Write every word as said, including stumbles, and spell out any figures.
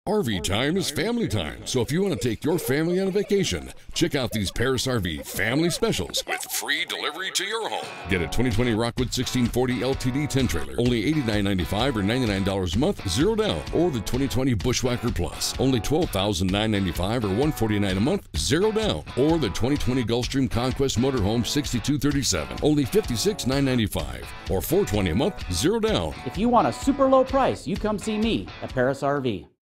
R V time is family time, so if you want to take your family on a vacation, check out these Parris R V family specials with free delivery to your home. Get a twenty twenty Rockwood sixteen forty L T D ten trailer, only eighty-nine ninety-five or ninety-nine dollars a month, zero down. Or the twenty twenty Bushwhacker Plus, only twelve thousand nine hundred ninety-five or one hundred forty-nine dollars a month, zero down. Or the twenty twenty Gulfstream Conquest Motorhome sixty-two thirty-seven, only fifty-six thousand nine hundred ninety-five or four hundred twenty dollars a month, zero down. If you want a super low price, you come see me at Parris R V.